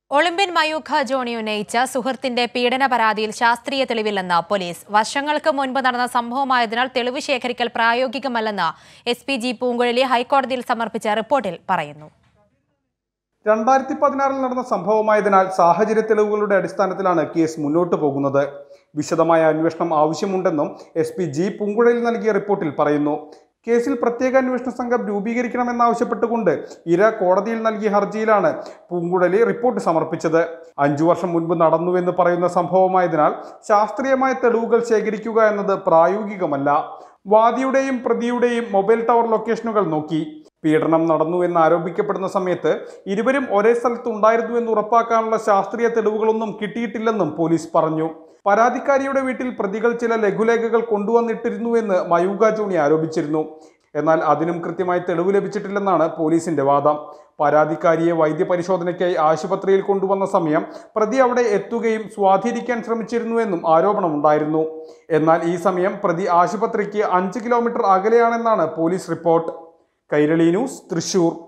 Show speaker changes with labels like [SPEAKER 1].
[SPEAKER 1] Olympian Mayukha Johnny ഉന്നയിച്ച സുഹൃത്തിന്റെ പീഡന പരാതിയിൽ ശാസ്ത്രീയ തെളിവില്ലെന്ന് പോലീസ്. വർഷങ്ങൾക്ക് മുൻപ് നടന്ന സംഭവമായതിനാൽ തെളിവ് ശേഖരിക്കൽ പ്രായോഗികമല്ലെന്ന് SP പൂങ്കുഴലി ഹൈക്കോടതിയിൽ സമർപ്പിച്ച റിപ്പോർട്ടിൽ പറയുന്നു.
[SPEAKER 2] 2016 നടന്ന സംഭവമായതിനാൽ സാഹചര്യ തെളിവുകളുടെ അടിസ്ഥാനത്തിലാണ് കേസ് മുന്നോട്ടു പോകുന്നത്. വിശദമായ അന്വേഷണം ആവശ്യമുണ്ടെന്നും SP പൂങ്കുഴലി നൽകിയ റിപ്പോർട്ടിൽ പറയുന്നു. കേസിൽ പ്രത്യേക അന്വേഷണ സംഘം രൂപീകരിക്കണമെന്നാവശ്യപ്പെട്ടുകൊണ്ട് ഇര കോടതിയിൽ നൽകിയ ഹർജിയിലാണ് പൂങ്കുഴലി റിപ്പോർട്ട് സമർപ്പിച്ചത്. 5 വർഷം മുൻപ് നടന്നുവെന്ന് പറയുന്ന സംഭവമായതിനാൽ ശാസ്ത്രീയമായ തെളിവുകൾ ശേഖരിക്കുക എന്നത് പ്രായോഗികമല്ല. വാദിയുടെയും പ്രതിയുടെയും മൊബൈൽ ടവർ ലൊക്കേഷനുകൾ നോക്കി. പീഡനം നടന്നുവെന്ന് ആരോപിക്കപ്പെടുന്ന സമയത്ത് ഇരുവരും ഒരേ സ്ഥലത്ത് ഉണ്ടായിരുന്നുവെന്ന് ഉറപ്പാക്കാനുള്ള ശാസ്ത്രീയ തെളിവുകളൊന്നും കിട്ടിയിട്ടില്ലെന്നും പോലീസ് പറഞ്ഞു. പരാതിക്കാരിയുടെ വീട്ടിൽ പ്രതികൾ ചില ലഘുലേഖകൾ കൊണ്ടുവന്നിട്ടിരുന്നുവെന്ന് മയൂഖ ജോണി ആരോപിച്ചിരുന്നു. എന്നാൽ അതിനും കൃത്യമായി തെളിവ് ലഭിച്ചിട്ടില്ലെന്നാണ് പോലീസിന്റെ വാദം. പരാതിക്കാരിയെ വൈദ്യപരിശോധനയ്ക്കായി ആശുപത്രിയിൽ കൊണ്ടുവന്ന സമയം പ്രതി അവിടെ എത്തുകയും സ്വാധീനിക്കാൻ ശ്രമിച്ചിരുന്നുവെന്നും ആരോപണമുണ്ടായിരുന്നു. എന്നാൽ ഈ സമയം പ്രതി ആശുപത്രിക്ക് 5 കിലോമീറ്റർ അകലെയാണെന്നാണ് police report. Kairali news, Thrissur.